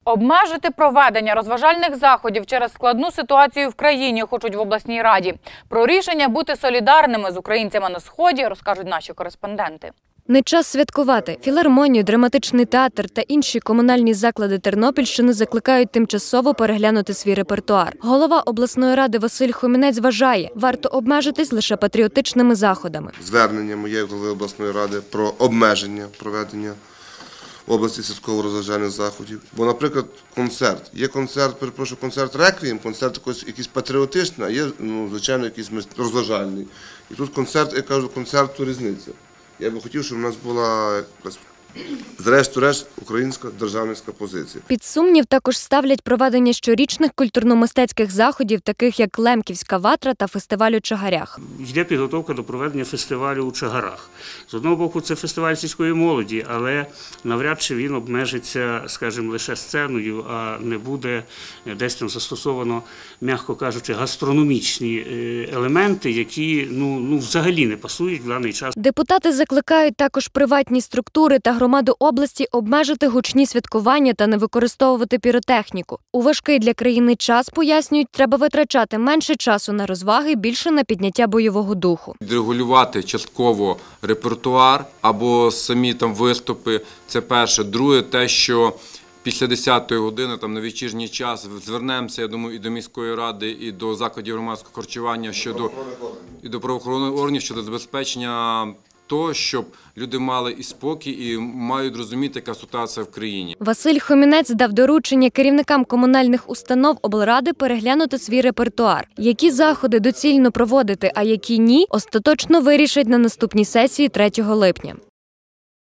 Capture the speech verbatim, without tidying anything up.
Обмежити проведення розважальних заходів через складну ситуацію в країні хочуть в обласній раді. Про рішення бути солідарними з українцями на Сході розкажуть наші кореспонденти. Не час святкувати. Філармонію, драматичний театр та інші комунальні заклади Тернопільщини закликають тимчасово переглянути свій репертуар. Голова обласної ради Василь Хомінець вважає, варто обмежитись лише патріотичними заходами. Звернення моєї голови обласної ради про обмеження проведення в області святково-розважальних заходів. Бо, наприклад, концерт. Є концерт, перепрошую, концерт реквієм, концерт якийсь, якийсь патріотичний, а є, ну, звичайно, якийсь розважальний. І тут концерт, я кажу, концерт – то різниця. Я би хотів, щоб у нас була якась, зрештою-решт, українська державницька позиція. Під сумнів також ставлять проведення щорічних культурно-мистецьких заходів, таких як Лемківська ватра та фестиваль у Чагарях. Йде підготовка до проведення фестивалю у Чагарах. З одного боку, це фестиваль сільської молоді, але навряд чи він обмежиться, скажімо, лише сценою, а не буде десь там застосовано, м'яко кажучи, гастрономічні елементи, які ну, ну, взагалі не пасують в даний час. Депутати закликають також приватні структури та громаду області обмежити гучні святкування та не використовувати піротехніку. У важкий для країни час, пояснюють, треба витрачати менше часу на розваги, більше на підняття бойового духу. Регулювати частково репертуар або самі там виступи – це перше. Друге, те, що після десятої години, там на вечірній час, звернемося, я думаю, і до міської ради, і до закладів громадського харчування, щодо, і до правоохоронних органів щодо забезпечення того, щоб люди мали і спокій, і мають розуміти, яка ситуація в країні. Василь Хомінець дав доручення керівникам комунальних установ облради переглянути свій репертуар. Які заходи доцільно проводити, а які ні, остаточно вирішать на наступній сесії третього липня.